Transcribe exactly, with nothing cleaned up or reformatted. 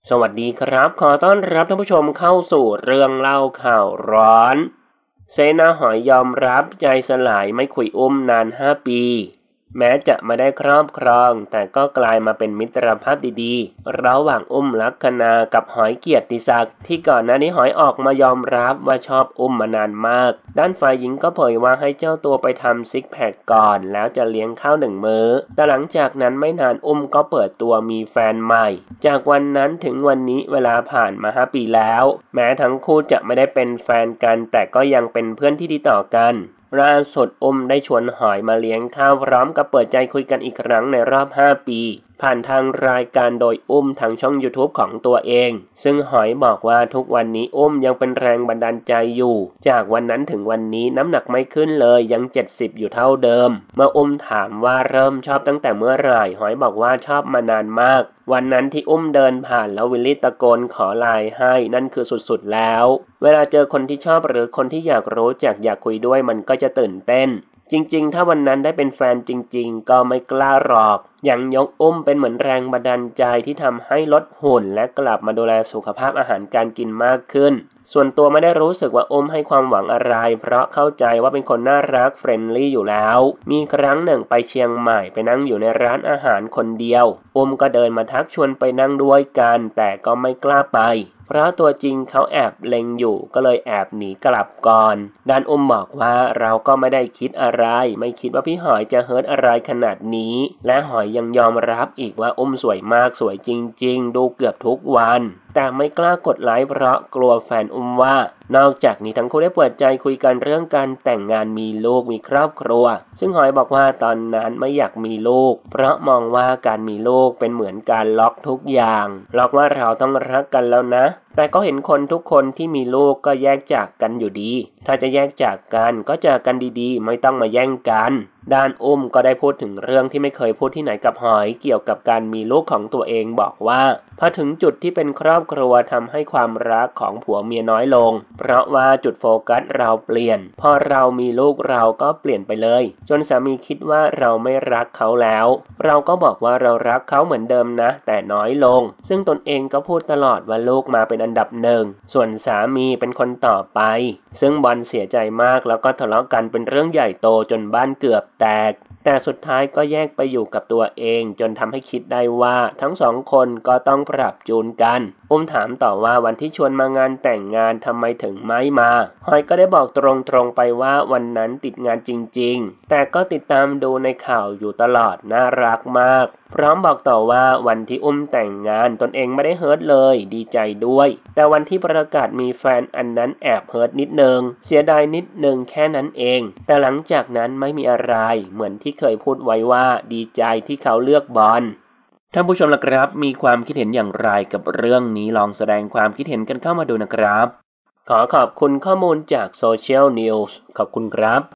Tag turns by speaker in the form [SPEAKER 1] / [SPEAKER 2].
[SPEAKER 1] สวัสดีครับขอต้อนรับท่านผู้ชมเข้าสู่เรื่องเล่าข่าวร้อนเสนาหอยยอมรับใจสลายไม่คุยอุ้มนานห้าปีแม้จะไม่ได้ครอบครองแต่ก็กลายมาเป็นมิตรภาพดีๆระหว่างอุ้มลักษณากับหอยเกียรติศักดิ์ที่ก่อนหน้านี้หอยออกมายอมรับว่าชอบอุ้มมานานมากด้านฝ่ายหญิงก็เผยว่าให้เจ้าตัวไปทำซิกแพคก่อนแล้วจะเลี้ยงข้าวหนึ่งมื้อแต่หลังจากนั้นไม่นานอุ้มก็เปิดตัวมีแฟนใหม่จากวันนั้นถึงวันนี้เวลาผ่านมาห้าปีแล้วแม้ทั้งคู่จะไม่ได้เป็นแฟนกันแต่ก็ยังเป็นเพื่อนที่ดีต่อกันล่าสุดอุ้มได้ชวนหอยมาเลี้ยงข้าวพร้อมกับเปิดใจคุยกันอีกครั้งในรอบห้าปีผ่านทางรายการโดยอุ้มทางช่อง YouTube ของตัวเองซึ่งหอยบอกว่าทุกวันนี้อุ้มยังเป็นแรงบันดาลใจอยู่จากวันนั้นถึงวันนี้น้ำหนักไม่ขึ้นเลยยังเจ็ดสิบอยู่เท่าเดิมเมื่ออุ้มถามว่าเริ่มชอบตั้งแต่เมื่อไหร่หอยบอกว่าชอบมานานมากวันนั้นที่อุ้มเดินผ่านแล้ววิลลี่ตะโกนขอไลน์ให้นั่นคือสุดๆแล้วเวลาเจอคนที่ชอบหรือคนที่อยากรู้จักอยากคุยด้วยมันก็จะตื่นเต้นจริงๆถ้าวันนั้นได้เป็นแฟนจริงๆก็ไม่กล้าหรอกยังยกอุ้มเป็นเหมือนแรงบันดาลใจที่ทำให้ลดหุ่นและกลับมาดูแลสุขภาพอาหารการกินมากขึ้นส่วนตัวไม่ได้รู้สึกว่าอุ้มให้ความหวังอะไรเพราะเข้าใจว่าเป็นคนน่ารักเฟรนลี่อยู่แล้วมีครั้งหนึ่งไปเชียงใหม่ไปนั่งอยู่ในร้านอาหารคนเดียวอุ้มก็เดินมาทักชวนไปนั่งด้วยกันแต่ก็ไม่กล้าไปเพราะตัวจริงเขาแอบเล็งอยู่ก็เลยแอบหนีกลับก่อนด้านอุ้มบอกว่าเราก็ไม่ได้คิดอะไรไม่คิดว่าพี่หอยจะเฮิร์ตอะไรขนาดนี้และหอยยังยอมรับอีกว่าอุ้มสวยมากสวยจริงๆดูเกือบทุกวันแต่ไม่กล้ากดไลค์เพราะกลัวแฟนอุ้มว่านอกจากนี้ทั้งคู่ได้เปิดใจคุยกันเรื่องการแต่งงานมีลูกมีครอบครัวซึ่งหอยบอกว่าตอนนั้นไม่อยากมีลูกเพราะมองว่าการมีลูกเป็นเหมือนการล็อกทุกอย่างล็อกว่าเราต้องรักกันแล้วนะแต่ก็เห็นคนทุกคนที่มีลูกก็แยกจากกันอยู่ดีถ้าจะแยกจากกันก็จากกันดีๆไม่ต้องมาแย่งกันด้านอุ้มก็ได้พูดถึงเรื่องที่ไม่เคยพูดที่ไหนกับหอยเกี่ยวกับการมีลูกของตัวเองบอกว่าพอถึงจุดที่เป็นครอบครัวทำให้ความรักของผัวเมียน้อยลงเพราะว่าจุดโฟกัสเราเปลี่ยนพอเรามีลูกเราก็เปลี่ยนไปเลยจนสามีคิดว่าเราไม่รักเขาแล้วเราก็บอกว่าเรารักเขาเหมือนเดิมนะแต่น้อยลงซึ่งตนเองก็พูดตลอดว่าลูกมาเป็นอันดับหนึ่งส่วนสามีเป็นคนต่อไปซึ่งบอลเสียใจมากแล้วก็ทะเลาะกันเป็นเรื่องใหญ่โตจนบ้านเกือบแตกแต่สุดท้ายก็แยกไปอยู่กับตัวเองจนทำให้คิดได้ว่าทั้งสองคนก็ต้องปรับจูนกันอุ้มถามต่อว่าวันที่ชวนมางานแต่งงานทำไมถึงไม่มาหอยก็ได้บอกตรงๆไปว่าวันนั้นติดงานจริงๆแต่ก็ติดตามดูในข่าวอยู่ตลอดน่ารักมากพร้อมบอกต่อว่าวันที่อุ้มแต่งงานตนเองไม่ได้เฮิร์ตเลยดีใจด้วยแต่วันที่ประกาศมีแฟนอันนั้นแอบเฮิร์ตนิดนึงเสียดายนิดนึงแค่นั้นเองแต่หลังจากนั้นไม่มีอะไรเหมือนที่เคยพูดไว้ว่าดีใจที่เขาเลือกบอลท่านผู้ชมล่ะครับมีความคิดเห็นอย่างไรกับเรื่องนี้ลองแสดงความคิดเห็นกันเข้ามาดูนะครับขอขอบคุณข้อมูลจาก Social News ขอบคุณครับ